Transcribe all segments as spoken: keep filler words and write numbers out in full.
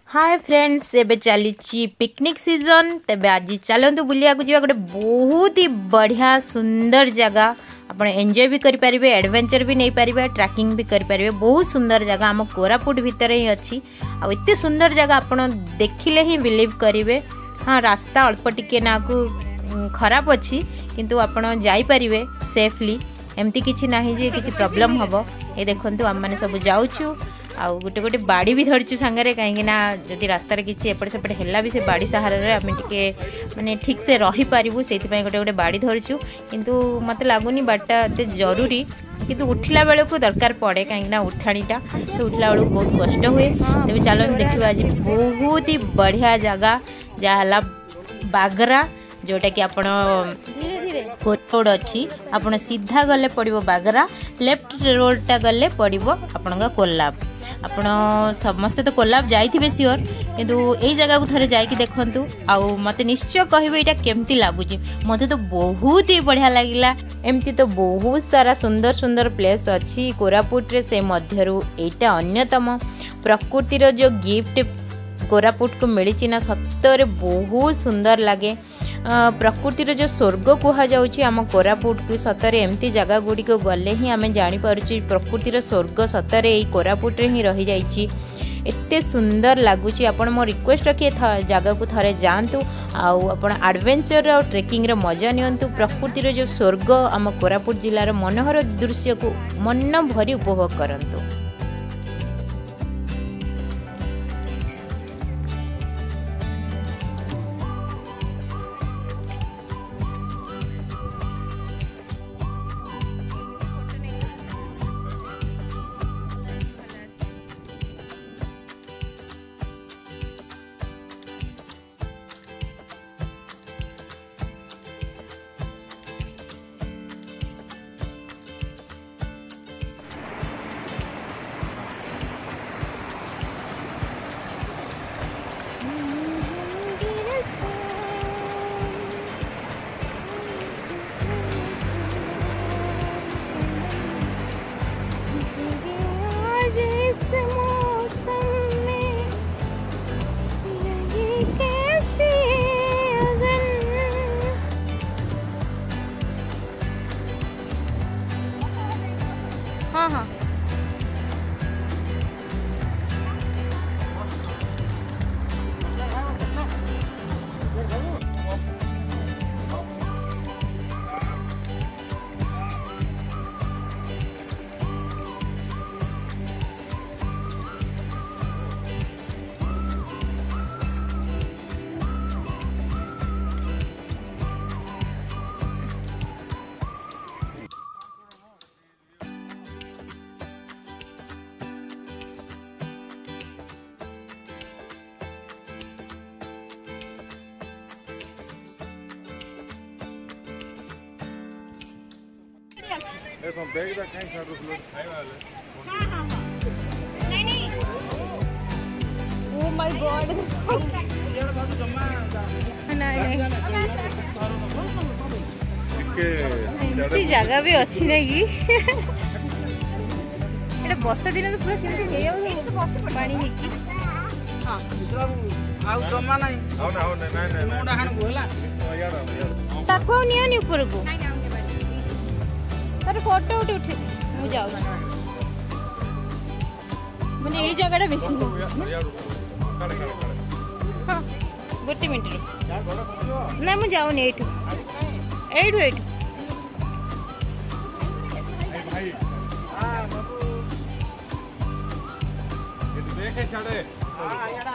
Hi friends, एबे चली picnic season. तेबे आज चलतु बुलिया जा गोटे बहुत ही बढ़िया सुंदर जगह। आप एंजॉय भी करें, एडवेंचर भी नहीं पारे, ट्रैकिंग भी करें। बहुत सुंदर जगह आम कोरापुट भितर ही अच्छी। आते सुंदर जगह आप देखिले ही बिलीव करेंगे। हाँ, रास्ता अल्प टिके ना को खराब अच्छी, किंतु आपड़ जापरे सेफली। एमती किसी ना जे किसी प्रॉब्लम हम। ये देखो आम मैंने सब जाऊँ आउ गोटे गोटे बाड़ी भी धरचु सांगरे, कहीं जदि रास्ता किसी एपट सेपट है भी से बाड़ी सहारे आम टे माने ठीक से रही पारू। से गोटे गोटे बाड़ी धरचु, किंतु मत लगुनि बाटा एते जरूरी, किंतु उठिला बेल को दरकार पड़े कहीं उठाणीटा। तो उठला बेल बहुत कष्ट हुए। तेज चलो देखा आज बहुत ही बढ़िया जगह जहाँ बागरा, जोटा कि आपण रोड अच्छी। आप सीधा गले पड़ो बागरा, लेफ्ट रोडटा गले पड़ो आपण कोल्लाब। आपण समस्ते तो कोल्लाब जाइथिबे सियोर, किंतु एई जगह को थरे जाइकी देखंतु। आउ मते निश्चय कहबे एटा केमती लागुची। मते तो बहुत ही बढ़िया लागिला। एमती तो बहुत सारा सुंदर सुंदर प्लेस अच्छी कोरापुट रे। से मध्यरु एटा अन्यतम। प्रकृतिर जो गिफ्ट कोरापुट को मिली ना, सत्तरे बहुत सुंदर लगे। प्रकृतिर जो स्वर्ग कह जाऊँगी आम कोरापुट को, सतरे एमती जगह गुड़ी को गले ही आम जापर प्रकृतिर स्वर्ग सतरे यही कोरापुट ही रही जाइए। एते सुंदर लगुच। आपण मो रिक्वेस्ट रखिए जगह को थरे जातु, आपण एडवेंचर और ट्रेकिंग रे मजा नियंतु। प्रकृतिर जो स्वर्ग आम कोरापुट जिलार मनोहर दृश्य को मन भरी उपभोग करंतु। हाँ हाँ ए तुम बैग दा कहीं छाड़ दो खाए वाले। हां हां हां नहीं नहीं ओ माय गॉड यार बात जमा नहीं नहीं के जगह भी अच्छी नहीं कि एटा वर्षा दिन तो पूरा सेमती हे जाउ पानी हे कि। हां दूसरा आउ जमा नहीं आओ ना आओ ना नहीं नहीं मुंडा हान बोला यार यार ताको निया ऊपर को तारे फोटो उठे उठे मु जाऊ माने ए जगह बेसी हो। हां गोटे मिनिट रो ना मु जाऊ ने एठू एठू एठू भाई। हां बाबू ये तो देखे छाड़े। हां याडा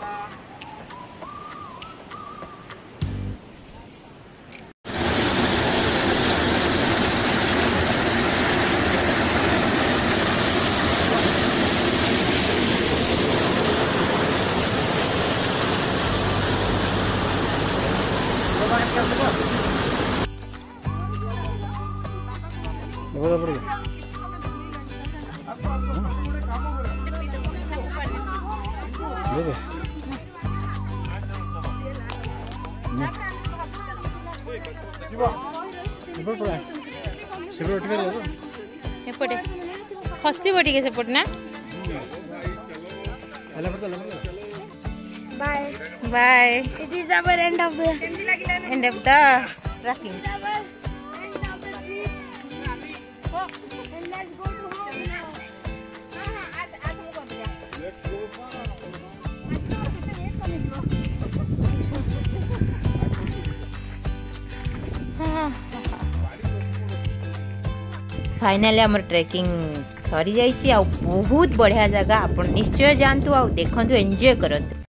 बोला बोला देखो जीवा ऊपर पड़ा सिल्वर टिके दे एपटे खसी बटी के सेपट ना अल्लाह पता लगा Bye. Bye. It is our end of the End of the trekking. our end of the trip. Oh, and let's go to home now. Finally आमर ट्रेकिंग सरी जाइए बहुत बढ़िया जगह आप निश्चय जानतु आ देखु एंजॉय करंतु।